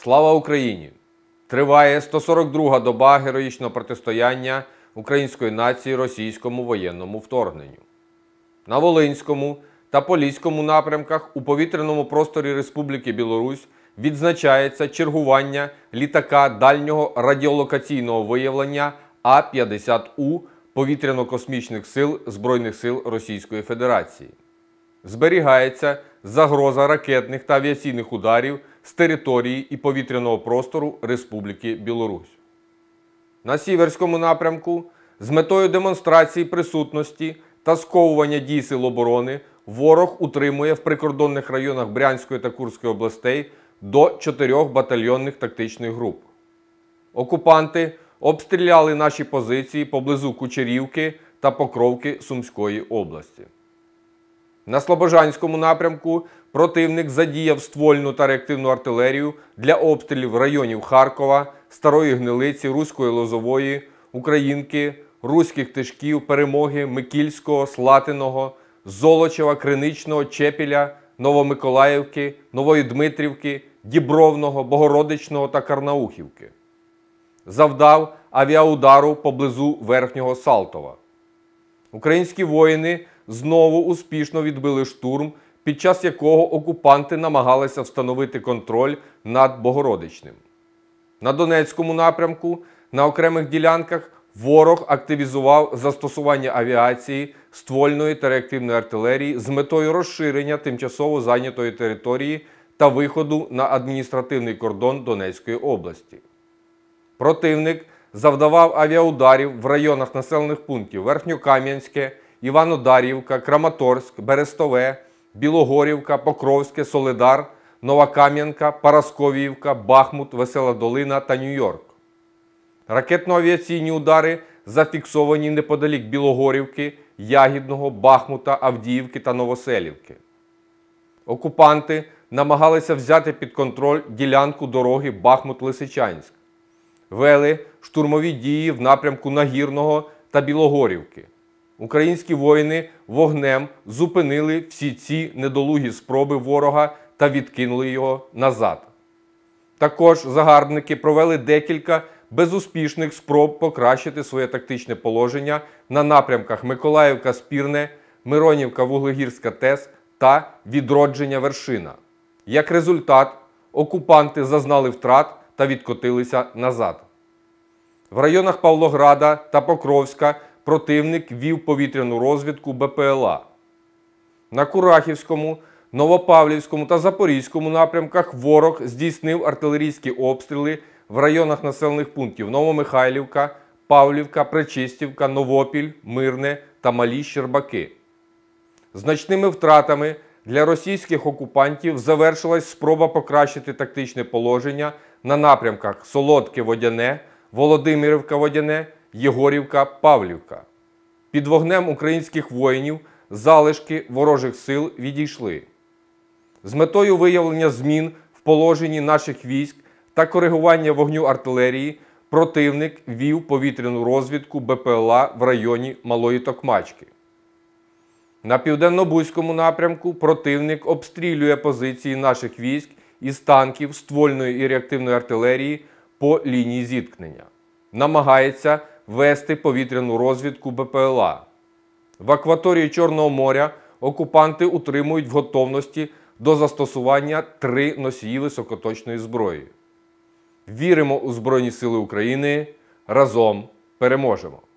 Слава Україні! Триває 142-га доба героїчного протистояння української нації російському воєнному вторгненню. На Волинському та Поліському напрямках у повітряному просторі Республіки Білорусь відзначається чергування літака дальнього радіолокаційного виявлення А-50У повітряно-космічних сил Збройних сил Російської Федерації. Зберігається загроза ракетних та авіаційних ударів з території і повітряного простору Республіки Білорусь. На Сіверському напрямку з метою демонстрації присутності та сковування дій сил оборони ворог утримує в прикордонних районах Брянської та Курської областей до 4 батальйонних тактичних груп. Окупанти обстріляли наші позиції поблизу Кучерівки та Покровки Сумської області. На Слобожанському напрямку противник задіяв ствольну та реактивну артилерію для обстрілів районів Харкова, Старої Гнилиці, Руської Лозової, Українки, Руських Тишків, Перемоги, Микільського, Слатиного, Золочева, Криничного, Чепіля, Новомиколаївки, Нової Дмитрівки, Дібровного, Богородичного та Карнаухівки. Завдав авіаудару поблизу Верхнього Салтова. Українські воїни знову успішно відбили штурм, під час якого окупанти намагалися встановити контроль над Богородичним. На Донецькому напрямку на окремих ділянках ворог активізував застосування авіації, ствольної та реактивної артилерії з метою розширення тимчасово зайнятої території та виходу на адміністративний кордон Донецької області. Противник завдавав авіаударів в районах населених пунктів Верхньокам'янське, Іванодарівка, Краматорськ, Берестове, Білогорівка, Покровське, Солидар, Новокам'янка, Парасковіївка, Бахмут, Весела Долина та Нью-Йорк. Ракетно-авіаційні удари зафіксовані неподалік Білогорівки, Ягідного, Бахмута, Авдіївки та Новоселівки. Окупанти намагалися взяти під контроль ділянку дороги Бахмут-Лисичанськ. Вели штурмові дії в напрямку Нагірного та Білогорівки. Українські воїни вогнем зупинили всі ці недолугі спроби ворога та відкинули його назад. Також загарбники провели декілька безуспішних спроб покращити своє тактичне положення на напрямках Миколаївка-Спірне, Миронівка-Вуглегірська ТЕС та Відродження-Вершина. Як результат, окупанти зазнали втрат та відкотилися назад. В районах Павлограда та Покровська противник вів повітряну розвідку БПЛА. На Курахівському, Новопавлівському та Запорізькому напрямках ворог здійснив артилерійські обстріли в районах населених пунктів Новомихайлівка, Павлівка, Пречистівка, Новопіль, Мирне та Малі Щербаки. Значними втратами для російських окупантів завершилась спроба покращити тактичне положення на напрямках Солодке-Водяне, Володимирівка-Водяне, Єгорівка-Павлівка. Під вогнем українських воїнів залишки ворожих сил відійшли. З метою виявлення змін в положенні наших військ та коригування вогню артилерії противник вів повітряну розвідку БПЛА в районі Малої Токмачки. На Південно-Бузькому напрямку противник обстрілює позиції наших військ із танків, ствольної і реактивної артилерії по лінії зіткнення. Намагається вести повітряну розвідку БПЛА. В акваторії Чорного моря окупанти утримують в готовності до застосування 3 носії високоточної зброї. Віримо у Збройні Сили України. Разом переможемо!